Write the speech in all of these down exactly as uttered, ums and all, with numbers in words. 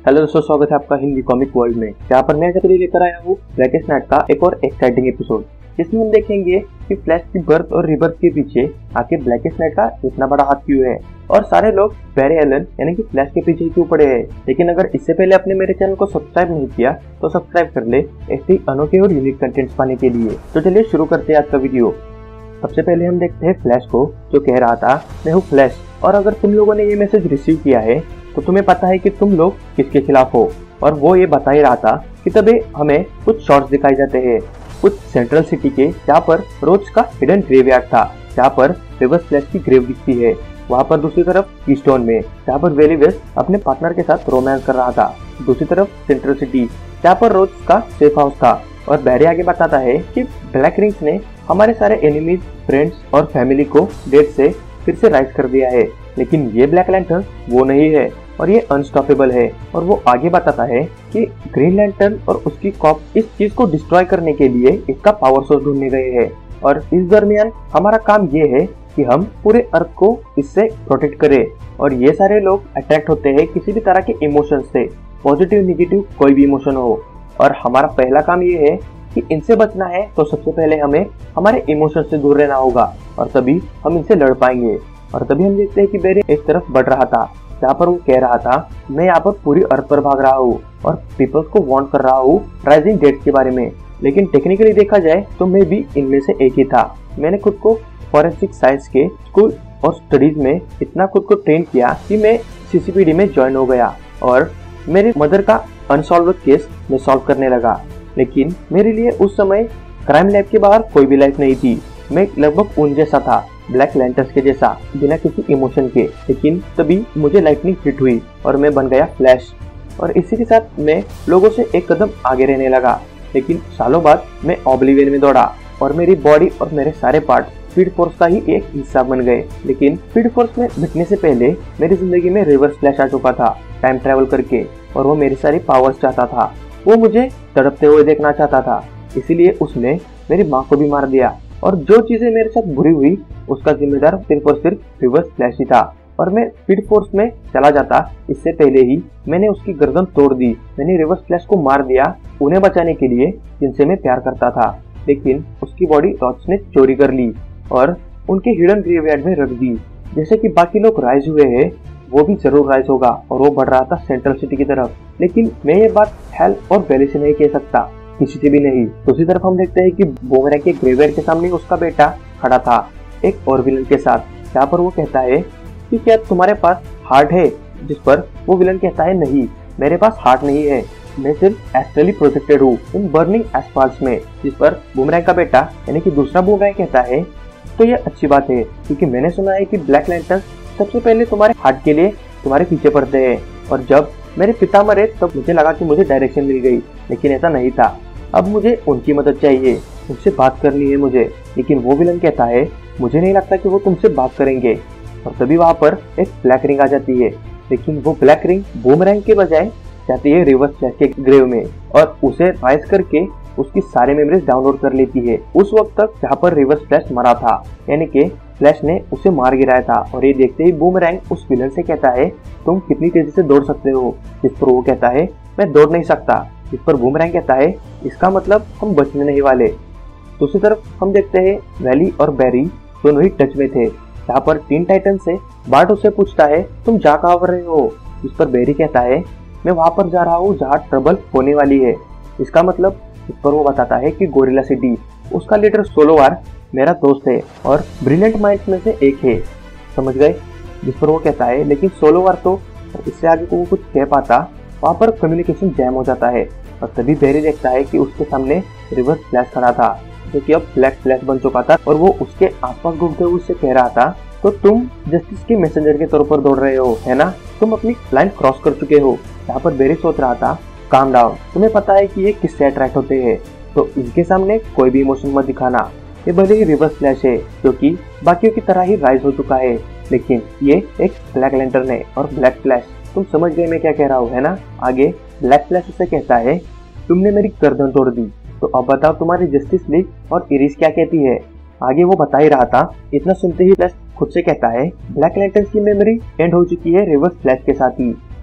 Hello दोस्तों, स्वागत है आपका हिंदी कॉमिक वर्ल्ड में, जहाँ पर मैं आपके लिए लेकर आया हूँ ब्लैकेस्ट नाइट का एक और एक्साइटिंग एपिसोड, जिसमें हम देखेंगे कि फ्लैश की बर्थ और रिबर्थ के पीछे आके ब्लैकेस्ट नाइट का इतना बड़ा हाथ क्यों है और सारे लोग बैरे एलन यानी कि फ्लैश के पीछे क्यों पड़े हैं। लेकिन अगर इससे पहले आपने मेरे चैनल को सब्सक्राइब नहीं किया तो सब्सक्राइब कर ले ऐसे ही अनोखे और यूनिक कंटेंट्स पाने के लिए। तो चलिए शुरू करते हैं आज का वीडियो। सबसे पहले हम देखते हैं फ्लैश को, जो कह रहा था मैं हूँ फ्लैश, और अगर तुम लोगों ने ये मैसेज रिसीव किया है तो तुम्हें पता है कि तुम लोग किसके खिलाफ हो। और वो ये बता ही रहा था कि तभी हमें कुछ शॉट्स दिखाई जाते हैं कुछ सेंट्रल सिटी के, जहाँ पर रोज का हिडन ग्रेवयार्ड था, जहाँ पर रिवर्स फ्लैश की ग्रेव दिखती है। वहाँ पर दूसरी तरफ कीस्टोन में, जहाँ पर वेली वेस्ट अपने पार्टनर के साथ रोमांस कर रहा था। दूसरी तरफ सेंट्रल सिटी, जहाँ पर रोज का सेफ हाउस था। और बैरे आगे बताता है कि ब्लैक रिंग्स ने हमारे सारे एनिमीज, फ्रेंड्स और फैमिली को डेथ से फिर से राइज कर दिया है, लेकिन ये ब्लैक लैंटर्न वो नहीं है और ये अनस्टॉपेबल है। और वो आगे बताता है कि ग्रीन लैंटर्न और उसकी कॉप इस चीज को डिस्ट्रॉय करने के लिए इसका पावर सोर्स ढूंढने गए हैं, और इस दरमियान हमारा काम ये है कि हम पूरे अर्थ को इससे प्रोटेक्ट करें। और ये सारे लोग अट्रैक्ट होते हैं किसी भी तरह के इमोशंस से, पॉजिटिव निगेटिव कोई भी इमोशन हो। और हमारा पहला काम ये है कि इनसे बचना है तो सबसे पहले हमें हमारे इमोशंस से दूर रहना होगा, और तभी हम इनसे लड़ पाएंगे। और तभी हम देखते हैं कि बेरे एक तरफ बढ़ रहा था, जहाँ पर वो कह रहा था मैं यहाँ पर पूरी अर्थ पर भाग रहा हूँ और पीपल्स को वार्न कर रहा हूँ राइजिंग डेट्स के बारे में। लेकिन टेक्निकली देखा जाए तो मैं भी इनमें से एक ही था। मैंने खुद को फॉरेंसिक साइंस के स्कूल और स्टडीज में इतना खुद को ट्रेन किया कि मैं सीसीपीडी में ज्वाइन हो गया और मेरे मदर का अनसॉल्व केस मैं सॉल्व करने लगा। लेकिन मेरे लिए उस समय क्राइम लैब के बाहर कोई भी लाइफ नहीं थी। मैं लगभग उन जैसा था, ब्लैक लैंटर्स के जैसा, बिना किसी इमोशन के। लेकिन तभी मुझे लाइटनिंग हिट हुई और मैं बन गया फ्लैश, और इसी के साथ मैं लोगों से एक कदम आगे रहने लगा। लेकिन सालों बाद मैं ऑब्लिवियन में दौड़ा और मेरी बॉडी और मेरे सारे पार्ट स्पीड फोर्स का ही एक हिस्सा बन गए। लेकिन स्पीड फोर्स में मिटने से पहले मेरी जिंदगी में रिवर्स फ्लैश आ चुका था टाइम ट्रेवल करके, और वो मेरी सारी पावर्स चाहता था। वो मुझे तड़पते हुए देखना चाहता था, इसीलिए उसने मेरी माँ को भी मार दिया। और जो चीजें मेरे साथ बुरी हुई उसका जिम्मेदार सिर्फ और सिर्फ रिवर्स फ्लैश ही था। और मैं स्पीड फोर्स में चला जाता इससे पहले ही मैंने उसकी गर्दन तोड़ दी। मैंने रिवर्स फ्लैश को मार दिया उन्हें बचाने के लिए जिनसे मैं प्यार करता था। लेकिन उसकी बॉडी रॉच ने चोरी कर ली और उनके हिडन ग्रेवयार्ड में रख दी। जैसे कि बाकी लोग राइज हुए हैं, वो भी जरूर राइज होगा, और वो बढ़ रहा था सेंट्रल सिटी की तरफ। लेकिन मैं ये बात हेल और बैले से नहीं कह सकता, किसी से भी नहीं। दूसरी तरफ हम देखते हैं कि बूमरैंग के ग्रेवयार्ड के सामने उसका बेटा खड़ा था एक और विलन के साथ, जहाँ पर वो कहता है कि क्या तुम्हारे पास हार्ट है, जिस पर वो विलन कहता है नहीं, मेरे पास हार्ट नहीं है, मैं सिर्फ एस्ट्रली प्रोटेक्टेड हूँ इन बर्निंग एस्फाल्ट्स में। जिस पर बूमरैंग का बेटा यानी कि दूसरा बूमरैंग कहता है तो ये अच्छी बात है, क्योंकि मैंने सुना है कि ब्लैक लैंटर्न सबसे पहले तुम्हारे हार्ट के लिए तुम्हारे पीछे पड़ते हैं। और जब मेरे पिता मरे तब मुझे लगा कि मुझे डायरेक्शन मिल गई, लेकिन ऐसा नहीं था। अब मुझे उनकी मदद चाहिए, उनसे बात करनी है मुझे। लेकिन वो विलन कहता है मुझे नहीं लगता कि वो तुमसे बात करेंगे। और तभी वहाँ पर एक ब्लैक रिंग आ जाती है, लेकिन वो ब्लैक रिंग बूमरैंग के बजाय जाती है रिवर्स फ्लैश के ग्रेव में और उसे राइज करके उसकी सारे मेमोरीज डाउनलोड कर लेती है उस वक्त तक जहाँ पर रिवर्स फ्लैश मरा था, यानी कि फ्लैश ने उसे मार गिराया था। और ये देखते ही बूमरैंग उस विलन से कहता है तुम कितनी तेजी से दौड़ सकते हो, जिस पर वो कहता है मैं दौड़ नहीं सकता। जिस पर बूमरैंग कहता है इसका मतलब हम बचने नहीं वाले। दूसरी तरफ हम देखते हैं वैली और बैरी दोनों ही टच में थे, जहाँ पर टीन टाइटन से बार्ट उससे पूछता है तुम जा कहाँ पर रहे हो। जिस पर बैरी कहता है मैं वहां पर जा रहा हूँ जहाँ ट्रबल होने वाली है। इसका मतलब इस पर वो बताता है कि गोरिल्ला सिटी, उसका लीडर सोलोवार मेरा दोस्त है और ब्रिलियंट माइंड्स में से एक है, समझ गए। जिस पर वो कहता है लेकिन सोलोवार तो, इससे आगे को वो कुछ कह पाता, वहाँ पर कम्युनिकेशन जैम हो जाता है। और तभी बैरी देखता है कि उसके सामने रिवर्स फ्लैश खड़ा था, जो कि अब ब्लैक फ्लैश बन चुका था, और वो उसके आसपास घूमते हुए उससे कह रहा था तो तुम जस्टिस के मैसेंजर के तौर पर दौड़ रहे हो, है ना, तुम अपनी लाइन क्रॉस कर चुके हो। यहाँ पर बैरी सोच रहा था काम डाउन, तुम्हें पता है कि ये किससे अट्रैक्ट होते हैं, तो इनके सामने कोई भी इमोशन मत दिखाना। ये भले ही रिवर्स फ्लैश है जो कि बाकियों की तरह ही राइज हो चुका है, लेकिन ये एक ब्लैक लैंटर्न है। और ब्लैक फ्लैश, तुम समझ गए मैं क्या कह रहा हूँ, है ना। आगे ब्लैक फ्लैश उसे कहता है तुमने मेरी गर्दन तोड़ दी, तो अब बताओ तुम्हारी जस्टिस लीग और इरिस क्या कहती है। आगे वो बता ही रहा था, इतना सुनते ही फ्लैश खुद से कहता है ब्लैक लैंटर्न की मेमोरी एंड हो चुकी है रिवर्स फ्लैश के साथ ही।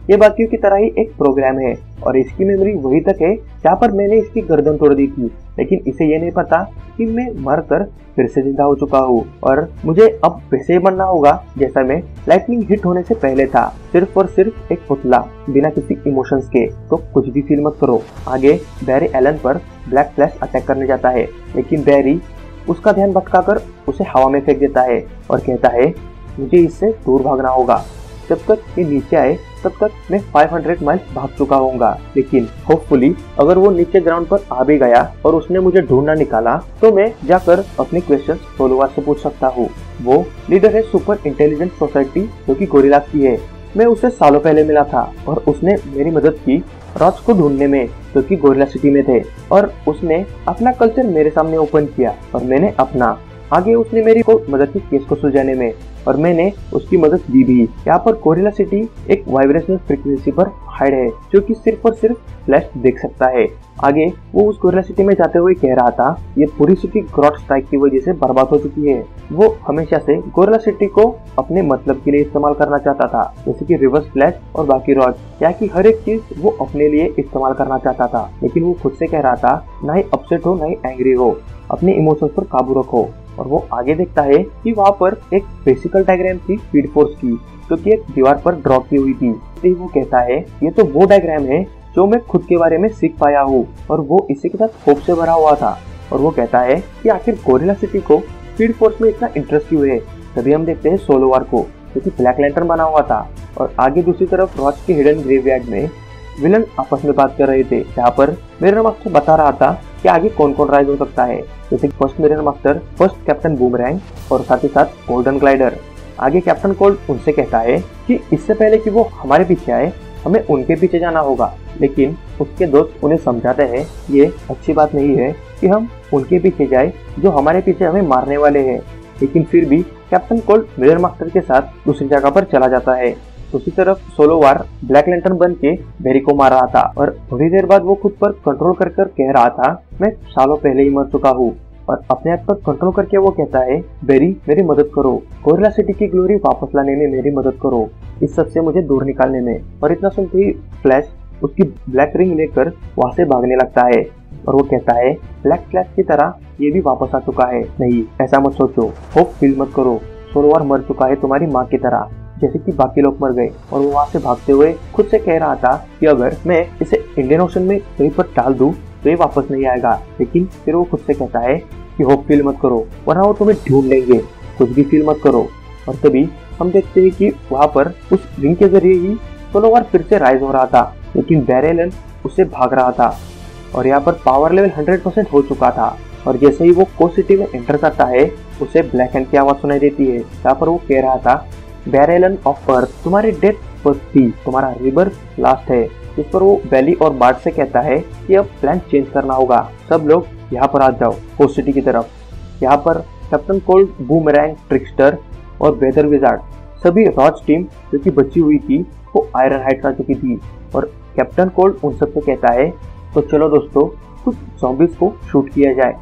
ये बाकियों की तरह ही एक प्रोग्राम है और इसकी मेमोरी वही तक है जहाँ पर मैंने इसकी गर्दन तोड़ दी थी, लेकिन इसे ये नहीं पता कि मैं मर कर फिर से जिंदा हो चुका हूँ और मुझे अब वैसे ही बनना होगा जैसा मैं लाइटनिंग हिट होने से पहले था, सिर्फ और सिर्फ एक पुतला बिना किसी इमोशंस के। तो कुछ भी फील मत करो। आगे बैरी एलन पर ब्लैक फ्लैश अटैक करने जाता है, लेकिन बैरी उसका ध्यान भटकाकर उसे हवा में फेंक देता है और कहता है मुझे इससे दूर भागना होगा। जब तक ये नीचे आए तब तक मैं पाँच सौ माइल्स भाग चुका होऊंगा, लेकिन होपफुली अगर वो नीचे ग्राउंड पर आ भी गया और उसने मुझे ढूंढना निकाला तो मैं जाकर अपने क्वेश्चन सोलोवार से पूछ सकता हूँ। वो लीडर है सुपर इंटेलिजेंट सोसाइटी जो कि गोरिल्ला की है। मैं उसे सालों पहले मिला था और उसने मेरी मदद की रॉड्स को ढूंढने में जो कि गोरिल्ला सिटी में थे, और उसने अपना कल्चर मेरे सामने ओपन किया और मैंने अपना। आगे उसने मेरी को मदद की केस को सुलझाने में और मैंने उसकी मदद दी भी। यहाँ पर गोरिल्ला सिटी एक वाइब्रेशनल फ्रीक्वेंसी पर हाइड है जो कि सिर्फ और सिर्फ फ्लैश देख सकता है। आगे वो उस गोरिल्ला सिटी में जाते हुए कह रहा था ये पूरी सिटी ग्रॉड स्ट्राइक की वजह से बर्बाद हो चुकी है। वो हमेशा से गोरिल्ला सिटी को अपने मतलब के लिए इस्तेमाल करना चाहता था, जैसे कि रिवर्स फ्लैश और बाकी रॉड, या कि हर एक चीज वो अपने लिए इस्तेमाल करना चाहता था। लेकिन वो खुद से कह रहा था ना ही अपसेट हो ना ही एंग्री हो, अपने इमोशंस पर काबू रखो। और वो आगे देखता है कि वहाँ पर एक बेसिकल डायग्राम थी स्पीड फोर्स की जो कि एक दीवार पर ड्रॉ की हुई थी। तो वो कहता है ये तो वो डायग्राम है जो मैं खुद के बारे में सीख पाया हूँ, और वो इसी के साथ होप से भरा हुआ था। और वो कहता है कि आखिर गोरिल्ला सिटी को स्पीड फोर्स में इतना इंटरेस्ट क्यों है। तभी हम देखते हैं सोलोवार को जो कि ब्लैक लैंटर्न बना हुआ था, और आगे दूसरी तरफ रॉच के हिडन ग्रेवयार्ड में विलन आपस में बात कर रहे थे, जहाँ पर मेरा मास्टर बता रहा था कि आगे कौन कौन राइज हो सकता है, जैसे फर्स्ट मेरा मास्टर, फर्स्ट कैप्टन बूमरैंग और साथ ही साथ गोल्डन ग्लाइडर। आगे कैप्टन कोल्ड उनसे कहता है कि इससे पहले कि वो हमारे पीछे आए हमें उनके पीछे जाना होगा, लेकिन उसके दोस्त उन्हें समझाते हैं ये अच्छी बात नहीं है कि हम उनके पीछे जाए जो हमारे पीछे हमें मारने वाले हैं। लेकिन फिर भी कैप्टन कोल्ड मिरर मास्टर के साथ दूसरी जगह पर चला जाता है। दूसरी तरफ सोलोवार ब्लैक लैंटर्न बन के बेरी को मार रहा था, और थोड़ी देर बाद वो खुद पर कंट्रोल कर कर कह रहा था मैं सालों पहले ही मर चुका हूँ। और अपने आप पर कंट्रोल करके वो कहता है बेरी मेरी मदद करो, गोरिल्ला सिटी की ग्लोरी वापस लाने में मेरी मदद करो, इस सब से मुझे दूर निकालने में। और इतना सुनते ही फ्लैश उसकी ब्लैक रिंग लेकर वहाँ से भागने लगता है और वो कहता है ब्लैक फ्लैश की तरह ये भी वापस आ चुका है। नहीं ऐसा मत सोचो, होप फील मत करो, सोलोवार मर चुका है तुम्हारी माँ की तरह जैसे कि बाकी लोग मर गए। और वो वहाँ से भागते हुए खुद से कह रहा था कि अगर मैं इसे इंडियन ओशन में कहीं पर डाल दूं तो ये वापस नहीं आएगा। लेकिन फिर वो खुद से कहता है कि होप फील मत करो वरना वो तुम्हें ढूंढ लेंगे, कुछ भी फील मत करो। और तभी हम देखते हैं कि वहाँ पर उस रिंग के जरिए ही सोलोवार फिर से राइज हो रहा था, लेकिन बैरी एलन उससे भाग रहा था और यहाँ पर पावर लेवल हंड्रेड परसेंट हो चुका था। और जैसे ही वो को सिटी में एंटर करता है उसे ब्लैक हैंड की आवाज सुनाई देती है, जहाँ पर वो कह रहा था बैरी एलन ऑफ अर्थ तुम्हारी डेथ फर्स्ट थी, तुम्हारा रिबर्थ लास्ट है। इस पर वो बेली और बार्ट से कहता है कि अब प्लान चेंज करना होगा, सब लोग यहाँ पर आ जाओ को सिटी की तरफ। यहाँ पर कैप्टन कोल्ड, बूमरैंग, ट्रिक्स्टर और वेदर विजार्ड सभी रॉच टीम जो कि बची हुई थी वो आयरन हाइट आ चुकी थी। और कैप्टन कोल्ड उन सबसे कहता है तो चलो दोस्तों कुछ ज़ॉम्बीज को शूट किया जाए।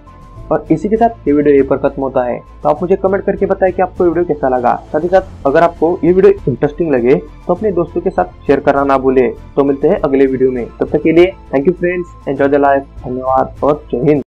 और इसी के साथ ये वीडियो यहीं पर खत्म होता है। तो आप मुझे कमेंट करके बताएं कि आपको वीडियो कैसा लगा। साथ ही साथ अगर आपको ये वीडियो इंटरेस्टिंग लगे तो अपने दोस्तों के साथ शेयर करना ना भूले। तो मिलते हैं अगले वीडियो में, तब तक के लिए thank you friends, enjoy the life, धन्यवाद और जय हिंद।